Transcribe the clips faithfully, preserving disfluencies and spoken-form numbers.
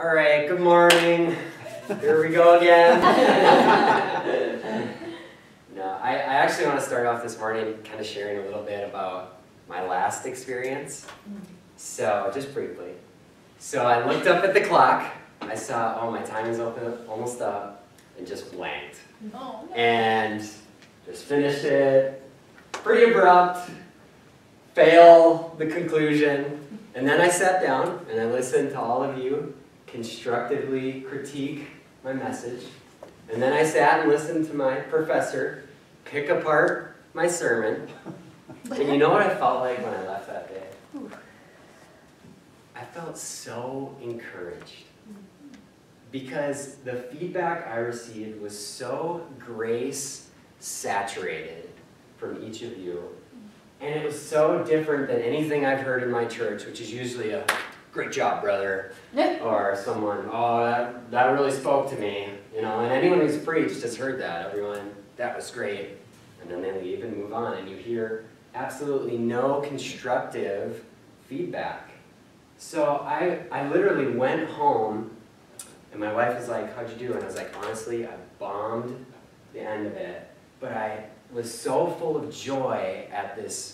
All right, good morning. Here we go again. No, I, I actually want to start off this morning kind of sharing a little bit about my last experience. So, just briefly. So I looked up at the clock. I saw, oh, my time is open, almost up, and just blanked. Oh. And just finished it. Pretty abrupt. Fail the conclusion. And then I sat down and I listened to all of you constructively critique my message. And then I sat and listened to my professor pick apart my sermon. And you know what I felt like when I left that day? I felt so encouraged. Because the feedback I received was so grace-saturated from each of you. And it was so different than anything I've heard in my church, which is usually a, great job, brother. Or someone, oh, that, that really spoke to me. You know, and anyone who's preached has heard that. Everyone, that was great. And then they leave and move on. And you hear absolutely no constructive feedback. So I, I literally went home, and my wife was like, how'd you do? And I was like, honestly, I bombed the end of it. But I was so full of joy at this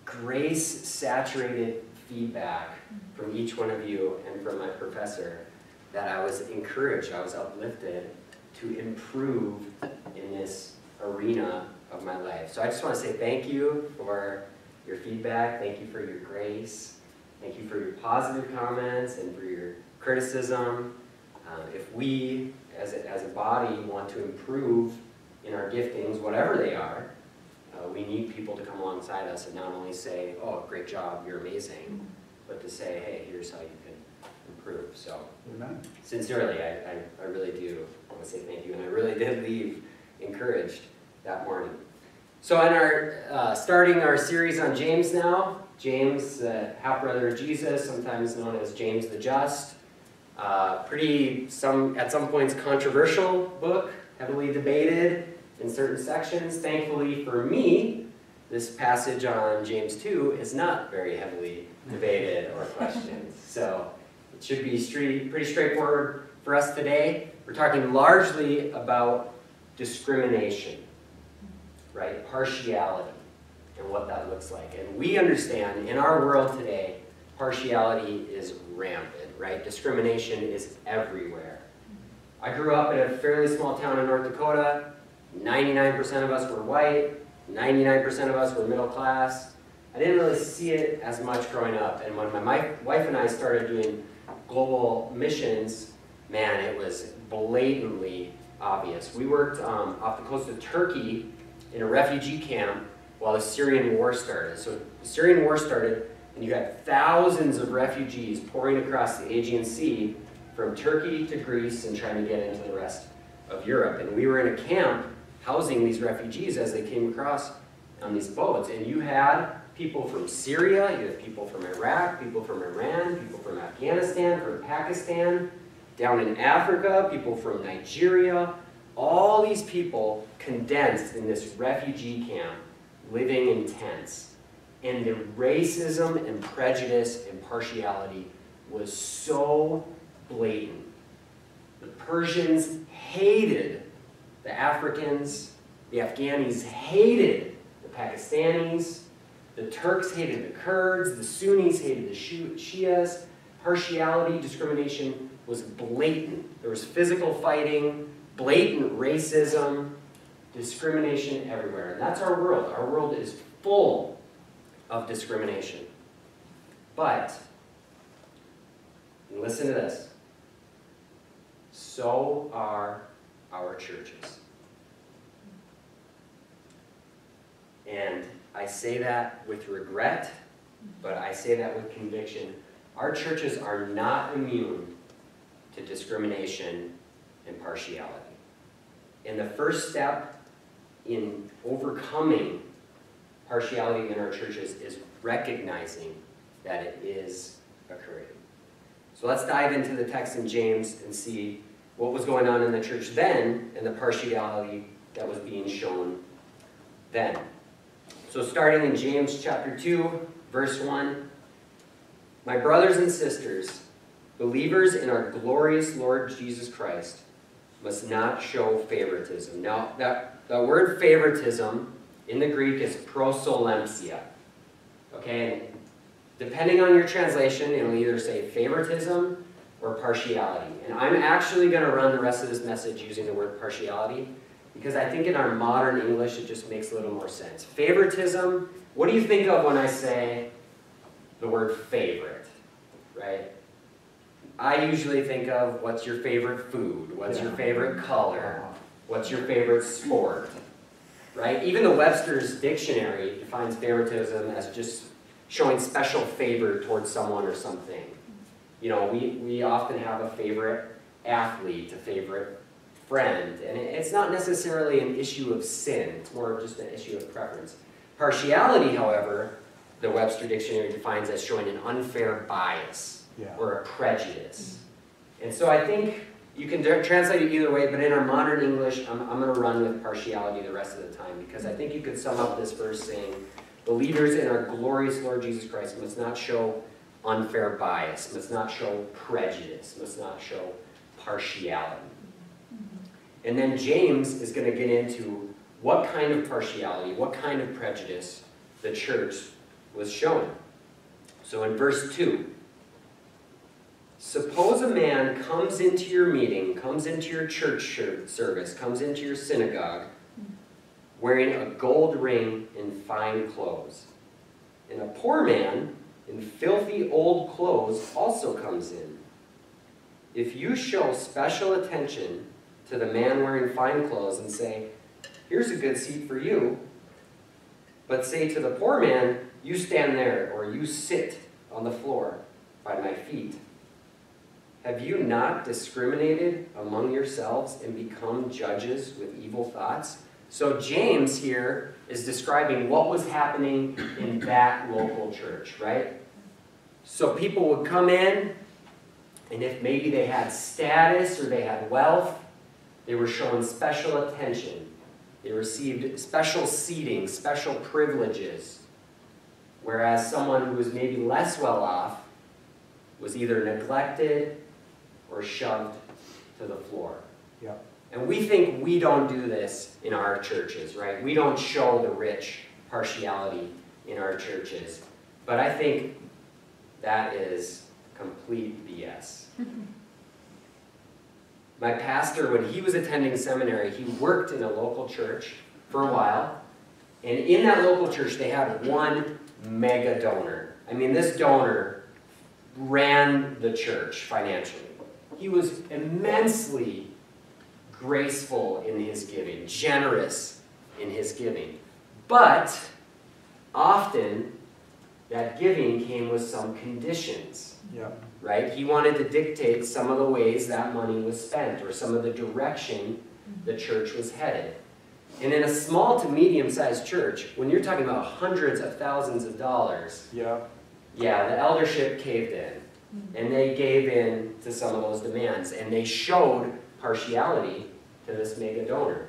grace-saturated feedback from each one of you and from my professor that I was encouraged, I was uplifted to improve in this arena of my life. So I just want to say thank you for your feedback, thank you for your grace, thank you for your positive comments and for your criticism. Uh, if we, as a, as a body, want to improve in our giftings, whatever they are, uh, we need people to come alongside us and not only say, oh, great job, you're amazing, but to say, hey, here's how you can improve. So, Amen. Sincerely, I, I, I really do want to say thank you, and I really did leave encouraged that morning. So in our, uh, starting our series on James now, James, the half-brother of Jesus, sometimes known as James the Just, uh, pretty, some at some points, controversial book, heavily debated in certain sections. Thankfully for me, this passage on James two is not very heavily debated or questioned. So it should be straight, pretty straightforward for us today. We're talking largely about discrimination, right? Partiality and what that looks like. And we understand in our world today, partiality is rampant, right? Discrimination is everywhere. I grew up in a fairly small town in North Dakota. ninety-nine percent of us were white. ninety-nine percent of us were middle class. I didn't really see it as much growing up. And when my wife and I started doing global missions, man, it was blatantly obvious. We worked um, off the coast of Turkey in a refugee camp while the Syrian war started. So the Syrian war started, and you had thousands of refugees pouring across the Aegean Sea from Turkey to Greece and trying to get into the rest of Europe. And we were in a camp housing these refugees as they came across on these boats. And you had people from Syria, you had people from Iraq, people from Iran, people from Afghanistan, from Pakistan, down in Africa, people from Nigeria. All these people condensed in this refugee camp, living in tents. And the racism and prejudice and partiality was so blatant. The Persians hated the Africans, the Afghanis hated the Pakistanis, the Turks hated the Kurds, the Sunnis hated the Shias. Partiality, discrimination was blatant. There was physical fighting, blatant racism, discrimination everywhere. And that's our world. Our world is full of discrimination. But, and listen to this, so are our churches. And I say that with regret, but I say that with conviction. Our churches are not immune to discrimination and partiality. And the first step in overcoming partiality in our churches is recognizing that it is occurring. So let's dive into the text in James and see what was going on in the church then and the partiality that was being shown then. So starting in James chapter two, verse one, my brothers and sisters, Believers in our glorious Lord Jesus Christ must not show favoritism. Now, that, that word favoritism in the Greek is prosolempsia. Okay, and depending on your translation, it'll either say favoritism or partiality. And I'm actually going to run the rest of this message using the word partiality, because I think in our modern English it just makes a little more sense. Favoritism, what do you think of when I say the word favorite, right? I usually think of what's your favorite food, what's your favorite color, what's your favorite sport, right? Even the Webster's Dictionary defines favoritism as just showing special favor towards someone or something. You know, we, we often have a favorite athlete, a favorite friend, and it's not necessarily an issue of sin, it's more of just an issue of preference. Partiality, however, the Webster Dictionary defines as showing an unfair bias yeah. or a prejudice. And so I think you can translate it either way, but in our modern English, I'm, I'm going to run with partiality the rest of the time, because I think you could sum up this verse saying, believers in our glorious Lord Jesus Christ must not show unfair bias, must not show prejudice, must not show partiality. And then James is going to get into what kind of partiality, what kind of prejudice the church was showing. So in verse two, suppose a man comes into your meeting, comes into your church service, comes into your synagogue, wearing a gold ring and fine clothes. And a poor man in filthy old clothes also comes in. If you show special attention to the man wearing fine clothes and say, here's a good seat for you, but say to the poor man, you stand there, or you sit on the floor by my feet, have you not discriminated among yourselves and become judges with evil thoughts? So James here is describing what was happening in that local church, right? So people would come in, and if maybe they had status or they had wealth, they were shown special attention. They received special seating, special privileges. Whereas someone who was maybe less well off was either neglected or shoved to the floor. Yep. And we think we don't do this in our churches, right? We don't show the rich partiality in our churches. But I think that is complete B S. My pastor, when he was attending seminary, he worked in a local church for a while. And in that local church, they had one mega donor. I mean, this donor ran the church financially. He was immensely graceful in his giving, generous in his giving. But often, that giving came with some conditions. Yeah. Right? He wanted to dictate some of the ways that money was spent, or some of the direction the church was headed. And in a small to medium-sized church, when you're talking about hundreds of thousands of dollars, yeah, yeah, the eldership caved in. And they gave in to some of those demands. And they showed partiality to this mega donor.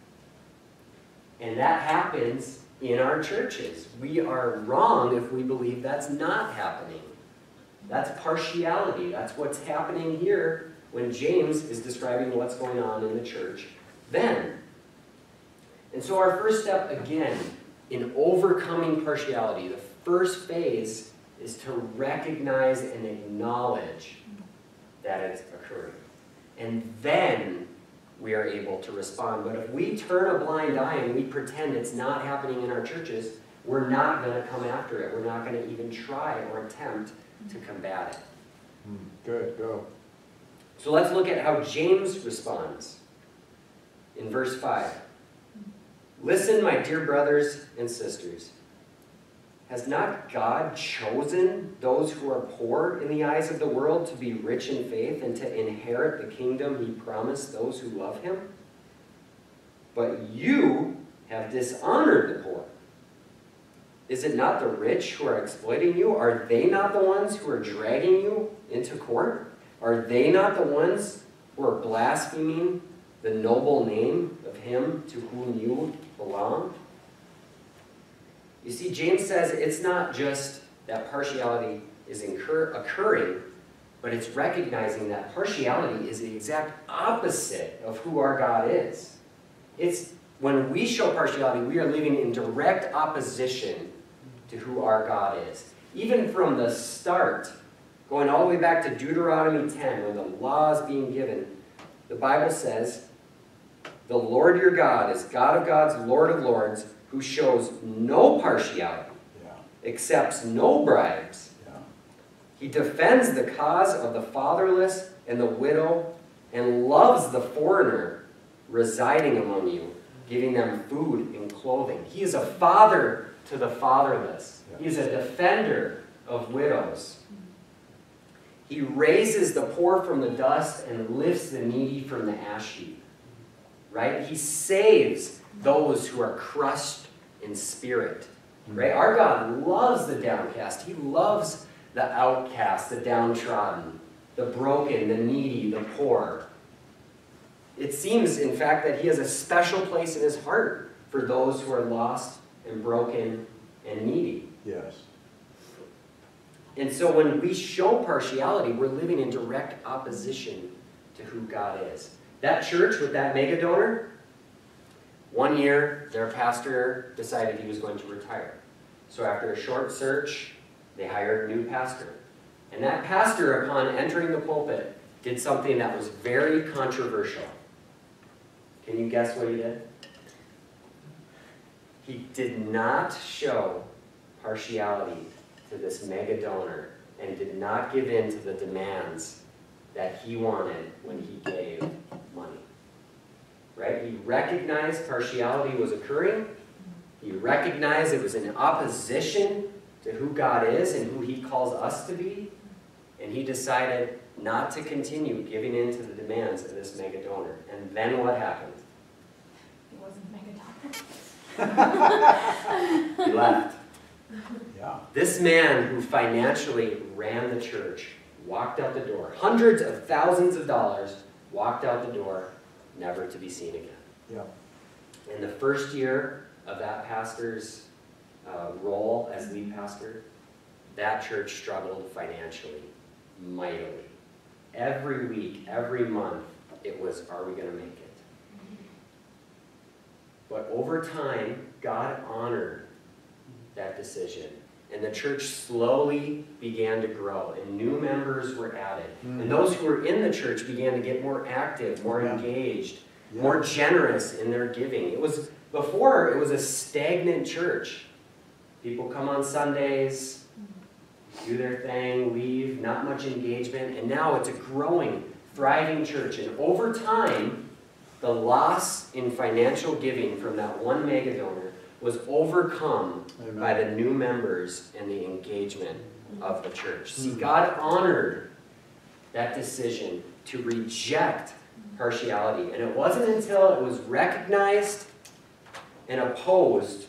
And that happens in our churches. We are wrong if we believe that's not happening. That's partiality. That's what's happening here when James is describing what's going on in the church then. And so our first step, again, in overcoming partiality, the first phase is to recognize and acknowledge that it's occurring. And then we are able to respond. But if we turn a blind eye and we pretend it's not happening in our churches, we're not going to come after it. We're not going to even try or attempt to combat it. Mm, good, go. So let's look at how James responds in verse five. Listen, my dear brothers and sisters. Has not God chosen those who are poor in the eyes of the world to be rich in faith and to inherit the kingdom he promised those who love him? But you have dishonored the poor. Is it not the rich who are exploiting you? Are they not the ones who are dragging you into court? Are they not the ones who are blaspheming the noble name of him to whom you belong? You see, James says it's not just that partiality is incur occurring, but it's recognizing that partiality is the exact opposite of who our God is. It's when we show partiality, we are living in direct opposition to who our God is. Even from the start, going all the way back to Deuteronomy ten, when the law is being given, the Bible says, "The Lord your God is God of gods, Lord of lords, who shows no partiality, yeah. accepts no bribes. Yeah. He defends the cause of the fatherless and the widow, and loves the foreigner residing among you, giving them food and clothing." He is a father to the fatherless. Yeah. He is a defender of widows. He raises the poor from the dust and lifts the needy from the ash heap. Right? He saves those who are crushed in spirit. Right? Our God loves the downcast. He loves the outcast, the downtrodden, the broken, the needy, the poor. It seems, in fact, that he has a special place in his heart for those who are lost and broken and needy. Yes. And so when we show partiality, we're living in direct opposition to who God is. That church with that mega donor, one year their pastor decided he was going to retire. So after a short search, they hired a new pastor. And that pastor, upon entering the pulpit, did something that was very controversial. Can you guess what he did? He did not show partiality to this mega donor and did not give in to the demands that he wanted when he gave money. Right? He recognized partiality was occurring. He recognized it was in opposition to who God is and who he calls us to be. And he decided not to continue giving in to the demands of this mega donor. And then what happened? He wasn't mega donor. He left. Yeah. This man who financially ran the church walked out the door. Hundreds of thousands of dollars, walked out the door, never to be seen again. Yeah. In the first year of that pastor's uh, role as lead pastor, that church struggled financially, mightily. Every week, every month, it was, are we going to make it? But over time, God honored that decision. And the church slowly began to grow, and new members were added. Mm. And those who were in the church began to get more active, more yeah. engaged, yeah. more generous in their giving. It was, before, it was a stagnant church. People come on Sundays, do their thing, leave, not much engagement. And now it's a growing, thriving church. And over time, the loss in financial giving from that one mega donor was overcome Amen. By the new members and the engagement of the church. See, God honored that decision to reject partiality. And it wasn't until it was recognized and opposed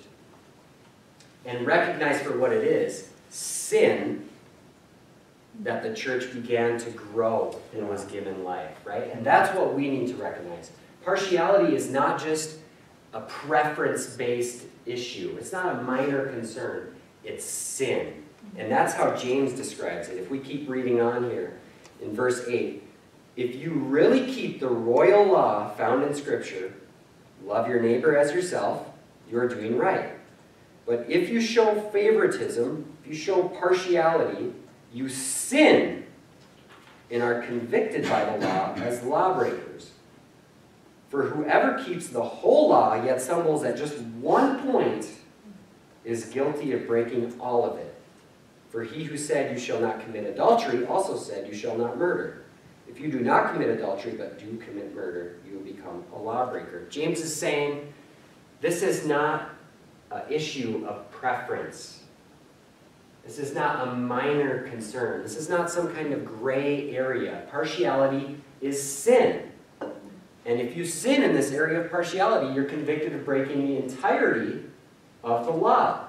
and recognized for what it is, sin, that the church began to grow and was given life, right? And that's what we need to recognize. Partiality is not just a preference-based issue. It's not a minor concern. It's sin. And that's how James describes it. If we keep reading on here, in verse eight, if you really keep the royal law found in Scripture, love your neighbor as yourself, you are doing right. But if you show favoritism, if you show partiality, you sin and are convicted by the law as lawbreakers. For whoever keeps the whole law yet stumbles at just one point is guilty of breaking all of it. For he who said you shall not commit adultery also said you shall not murder. If you do not commit adultery but do commit murder, you will become a lawbreaker. James is saying this is not an issue of preference. This is not a minor concern. This is not some kind of gray area. Partiality is sin. And if you sin in this area of partiality, you're convicted of breaking the entirety of the law.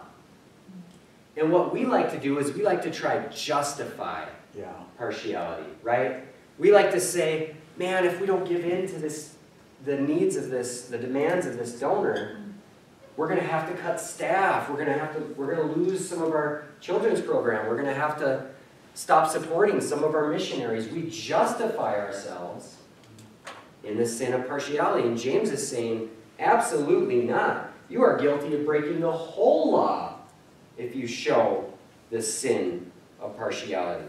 And what we like to do is we like to try to justify yeah. partiality, right? We like to say, man, if we don't give in to this, the needs of this, the demands of this donor, we're going to have to cut staff. We're going to have to, we're going to lose some of our children's program. We're going to have to stop supporting some of our missionaries. We justify ourselves in the sin of partiality. And James is saying, absolutely not. You are guilty of breaking the whole law if you show the sin of partiality.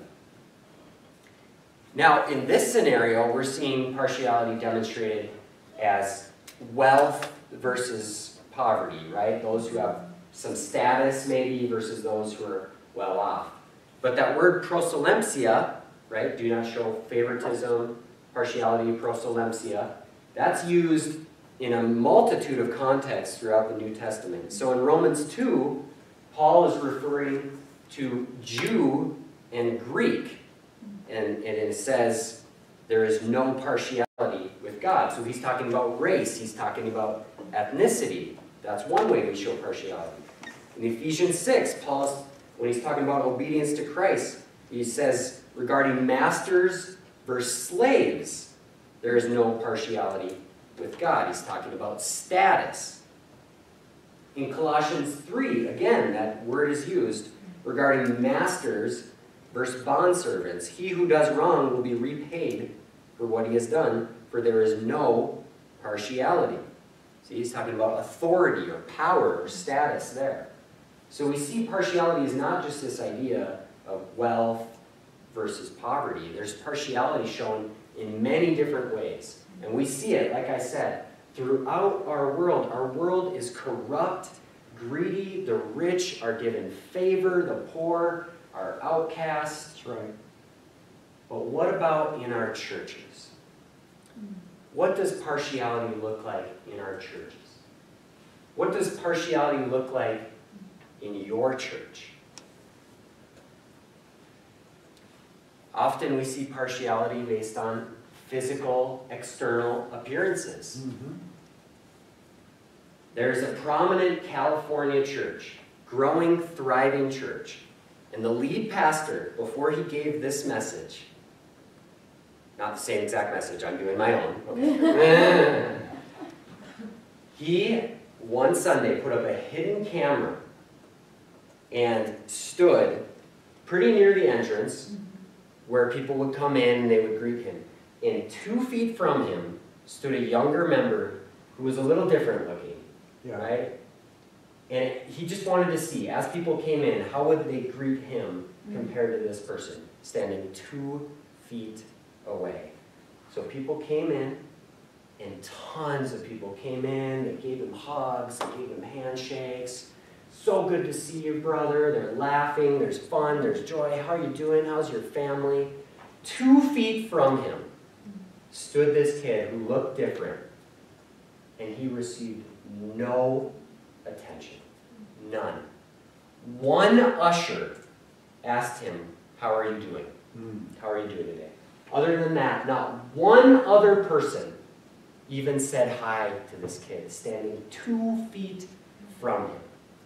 Now, in this scenario, we're seeing partiality demonstrated as wealth versus poverty, right? Those who have some status, maybe, versus those who are well off. But that word prosolempsia, right? Do not show favoritism, partiality, prosolempsia. That's used in a multitude of contexts throughout the New Testament. So in Romans two, Paul is referring to Jew and Greek. And, and it says there is no partiality with God. So he's talking about race. He's talking about ethnicity. That's one way we show partiality. In Ephesians six, Paul's, when he's talking about obedience to Christ, he says regarding masters versus slaves, there is no partiality with God. He's talking about status. In Colossians three, again, that word is used regarding masters versus bondservants. He who does wrong will be repaid for what he has done, for there is no partiality. See, he's talking about authority or power or status there. So we see partiality is not just this idea of wealth versus poverty. There's partiality shown in many different ways. And we see it, like I said, throughout our world. Our world is corrupt, greedy. The rich are given favor. The poor are outcasts. That's right. But what about in our churches? What does partiality look like in our churches? What does partiality look like in your church? Often we see partiality based on physical, external appearances. Mm-hmm. There's a prominent California church, growing, thriving church. And the lead pastor, before he gave this message, not the same exact message, I'm doing my own. Okay. He, one Sunday, put up a hidden camera and stood pretty near the entrance where people would come in and they would greet him. And two feet from him stood a younger member who was a little different looking, Yeah. right? And he just wanted to see, as people came in, how would they greet him compared to this person standing two feet away. So people came in, and tons of people came in. They gave him hugs, they gave him handshakes. So good to see you, brother. They're laughing, there's fun, there's joy. How are you doing? How's your family? Two feet from him stood this kid who looked different, and he received no attention. None. One usher asked him, how are you doing? Mm. How are you doing today? Other than that, not one other person even said hi to this kid standing two feet from him.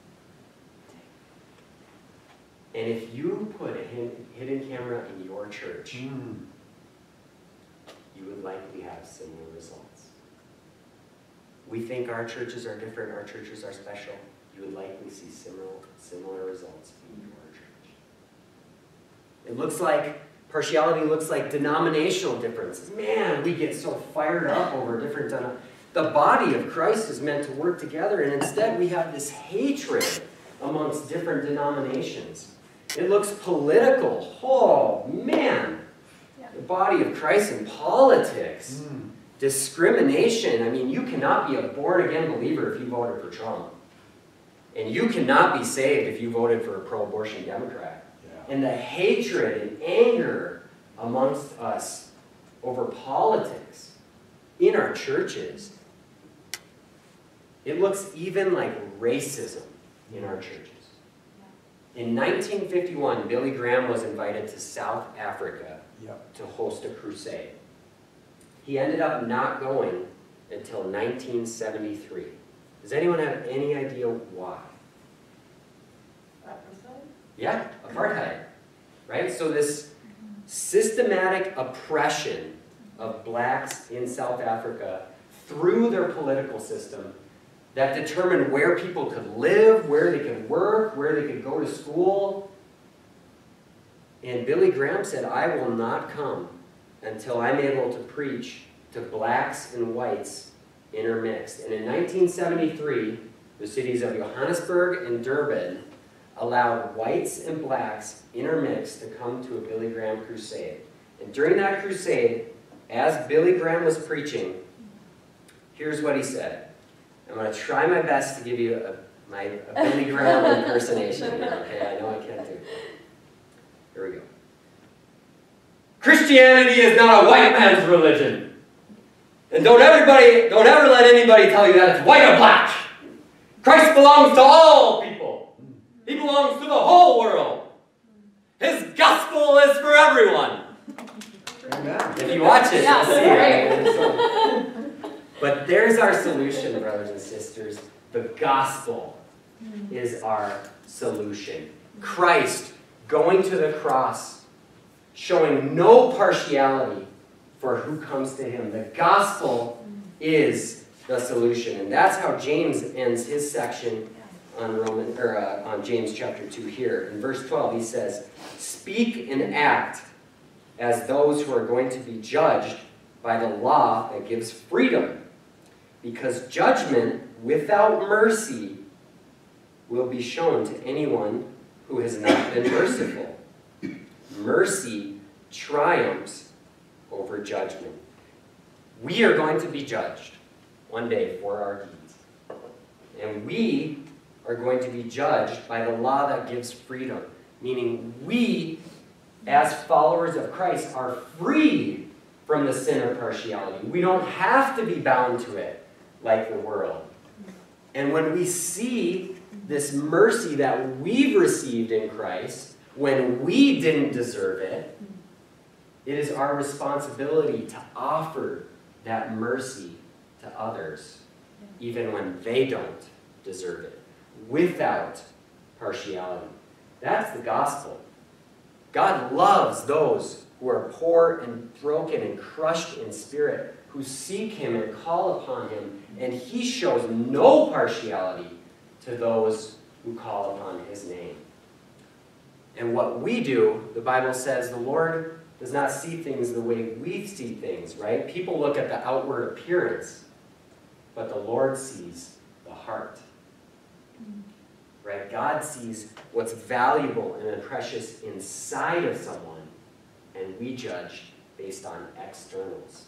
And if you put a hidden camera in your church, Mm. you would likely have similar results. We think our churches are different, our churches are special. You would likely see similar, similar results in your church. It looks like, partiality looks like denominational differences. Man, we get so fired up over different denominations. The body of Christ is meant to work together, and instead we have this hatred amongst different denominations. It looks political. Oh, man. Yeah. The body of Christ in politics. Mm. Discrimination. I mean, you cannot be a born-again believer if you voted for Trump. And you cannot be saved if you voted for a pro-abortion Democrat. Yeah. And the hatred and anger amongst us over politics in our churches, it looks even like racism in our churches. In nineteen fifty-one, Billy Graham was invited to South Africa Yep. to host a crusade. He ended up not going until nineteen seventy-three. Does anyone have any idea why? Yeah, apartheid, right? So this systematic oppression of blacks in South Africa through their political system that determined where people could live, where they could work, where they could go to school. And Billy Graham said, I will not come until I'm able to preach to blacks and whites intermixed. And in nineteen seventy-three, the cities of Johannesburg and Durban allowed whites and blacks intermixed to come to a Billy Graham crusade. And during that crusade, as Billy Graham was preaching, here's what he said. I'm going to try my best to give you a, my, a Billy Graham impersonation here, okay? I know I can't do it. Here we go. Christianity is not a white man's religion. And don't everybody, don't ever let anybody tell you that it's white or black. Christ belongs to all people. He belongs to the whole world. His gospel is for everyone. Amen. If you watch it, Yeah, you'll see right. it. But there's our solution, brothers and sisters. The gospel is our solution. Christ going to the cross, showing no partiality for who comes to him. The gospel is the solution. And that's how James ends his section on Roman or uh, on James chapter two here. In verse twelve, he says, "Speak and act as those who are going to be judged by the law that gives freedom, because judgment without mercy will be shown to anyone who has not been merciful. Mercy triumphs over judgment." We are going to be judged one day for our deeds. And we are going to be judged by the law that gives freedom, meaning we, as followers of Christ, are free from the sin of partiality. We don't have to be bound to it like the world. And when we see this mercy that we've received in Christ, when we didn't deserve it, it is our responsibility to offer that mercy to others, even when they don't deserve it, without partiality. That's the gospel. God loves those who are poor and broken and crushed in spirit, who seek him and call upon him, and he shows no partiality to those who call upon his name. And what we do, the Bible says, the Lord does not see things the way we see things, right? People look at the outward appearance, but the Lord sees the heart. Right? God sees what's valuable and precious inside of someone, and we judge based on externals.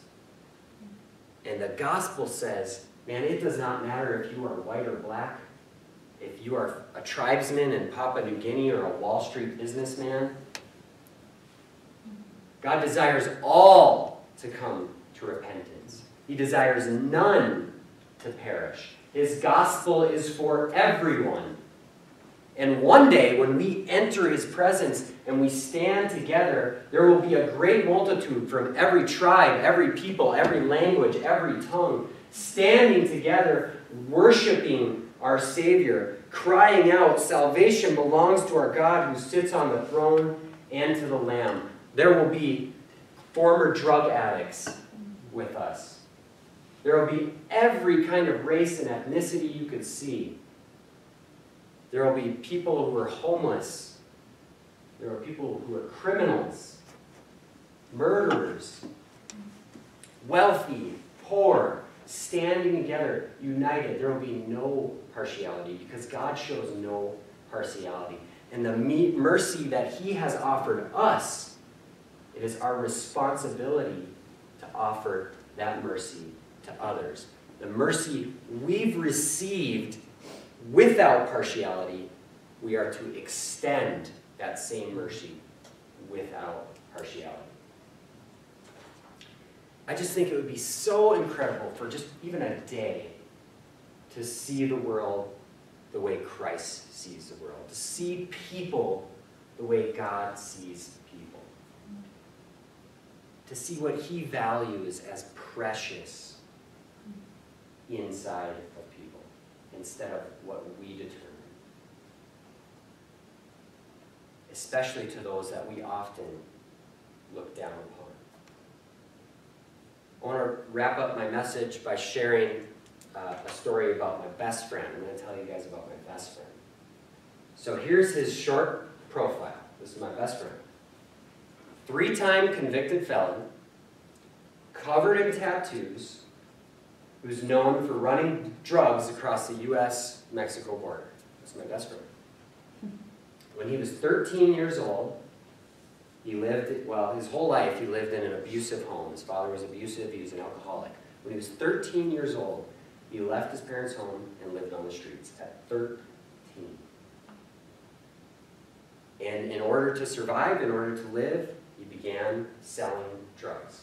And the gospel says, man, it does not matter if you are white or black, if you are a tribesman in Papua New Guinea or a Wall Street businessman. God desires all to come to repentance. He desires none to perish. His gospel is for everyone. And one day, when we enter his presence and we stand together, there will be a great multitude from every tribe, every people, every language, every tongue, standing together, worshiping our Savior, crying out, "Salvation belongs to our God who sits on the throne and to the Lamb." There will be former drug addicts with us. There will be every kind of race and ethnicity you could see. There will be people who are homeless. There are people who are criminals, murderers, wealthy, poor, standing together, united. There will be no partiality because God shows no partiality. And the mercy that he has offered us, it is our responsibility to offer that mercy to others. The mercy we've received without partiality, we are to extend that same mercy without partiality. I just think it would be so incredible for just even a day to see the world the way Christ sees the world, to see people the way God sees people, to see what he values as precious inside of people, instead of what we determine. Especially to those that we often look down upon. I want to wrap up my message by sharing uh, a story about my best friend. I'm going to tell you guys about my best friend. So here's his short profile. This is my best friend. three-time convicted felon, covered in tattoos, who's known for running drugs across the U S Mexico border. That's my best friend. When he was thirteen years old, he lived, well, his whole life he lived in an abusive home. His father was abusive, he was an alcoholic. When he was thirteen years old, he left his parents' home and lived on the streets at thirteen. And in order to survive, in order to live, he began selling drugs.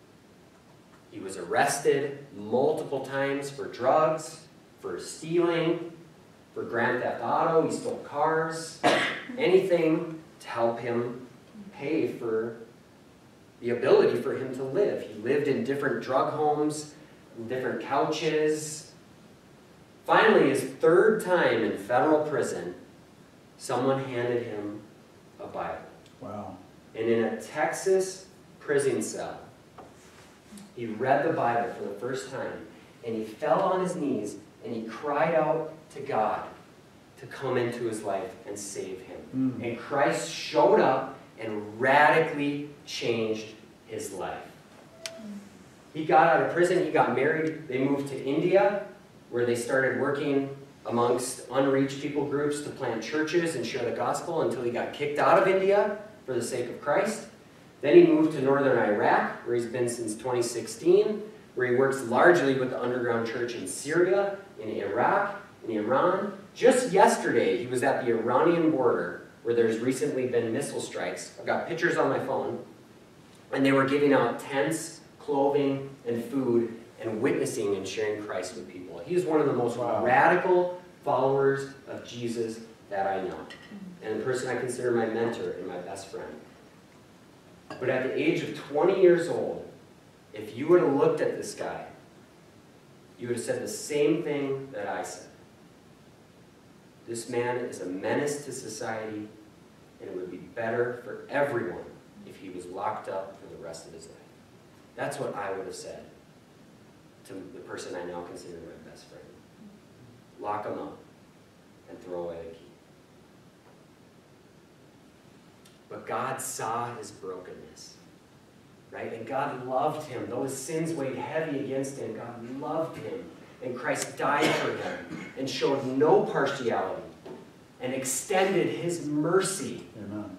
He was arrested multiple times for drugs, for stealing, for Grand Theft Auto. He stole cars, anything to help him pay for the ability for him to live. He lived in different drug homes, different couches. Finally, his third time in federal prison, someone handed him a Bible. Wow. And in a Texas prison cell, he read the Bible for the first time, and he fell on his knees, and he cried out to God to come into his life and save him. Mm. And Christ showed up and radically changed his life. He got out of prison, he got married, they moved to India, where they started working amongst unreached people groups to plant churches and share the gospel until he got kicked out of India for the sake of Christ. Then he moved to northern Iraq, where he's been since twenty sixteen, where he works largely with the underground church in Syria, in Iraq, in Iran. Just yesterday, he was at the Iranian border, where there's recently been missile strikes. I've got pictures on my phone. And they were giving out tents, clothing, and food, and witnessing and sharing Christ with people. He's one of the most Wow. radical followers of Jesus that I know, and a person I consider my mentor and my best friend. But at the age of twenty years old, if you would have looked at this guy, you would have said the same thing that I said. This man is a menace to society, and it would be better for everyone if he was locked up for the rest of his life. That's what I would have said to the person I now consider my best friend. Lock him up and throw away the key. But God saw his brokenness, right? And God loved him. Though his sins weighed heavy against him, God loved him. And Christ died for him and showed no partiality and extended his mercy. Amen.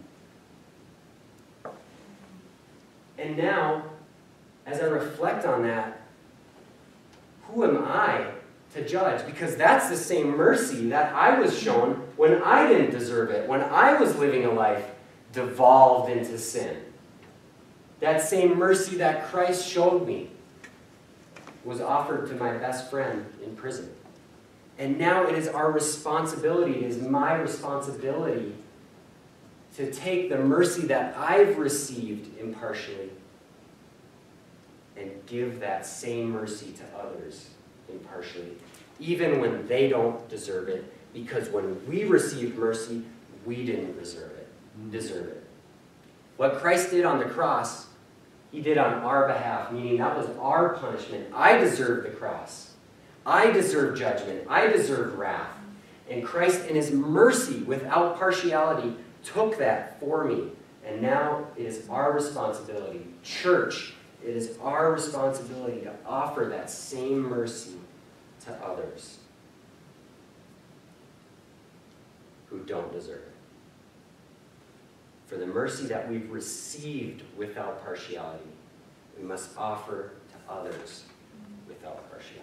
And now, as I reflect on that, who am I to judge? Because that's the same mercy that I was shown when I didn't deserve it, when I was living a life devolved into sin. That same mercy that Christ showed me was offered to my best friend in prison. And now it is our responsibility, it is my responsibility to take the mercy that I've received impartially and give that same mercy to others impartially, even when they don't deserve it, because when we received mercy, we didn't deserve it. Deserve it. What Christ did on the cross, he did on our behalf, meaning that was our punishment. I deserved the cross. I deserve judgment. I deserve wrath. And Christ, in his mercy, without partiality, took that for me. And now it is our responsibility, church, it is our responsibility to offer that same mercy to others who don't deserve it. For the mercy that we've received without partiality, we must offer to others without partiality.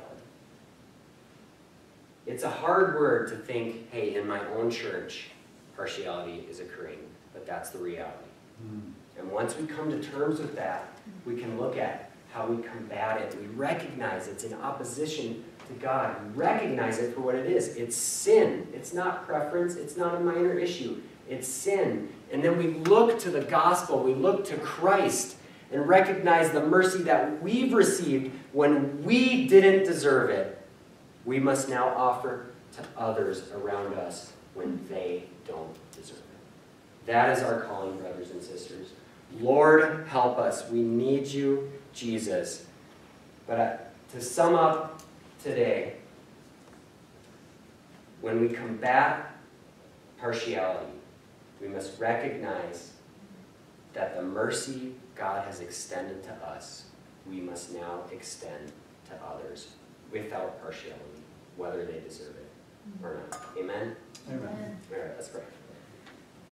It's a hard word to think, hey, in my own church, partiality is occurring, but that's the reality. Mm. And once we come to terms with that, we can look at how we combat it. We recognize it's in opposition to God. We recognize it for what it is. It's sin. It's not preference. It's not a minor issue. It's sin. And then we look to the gospel. We look to Christ and recognize the mercy that we've received when we didn't deserve it. We must now offer to others around us when they don't deserve it. That is our calling, brothers and sisters. Lord, help us. We need you, Jesus. But uh, to sum up today, when we combat partiality, we must recognize that the mercy God has extended to us, we must now extend to others without partiality, whether they deserve it or not. Amen? Amen. All right, let's pray.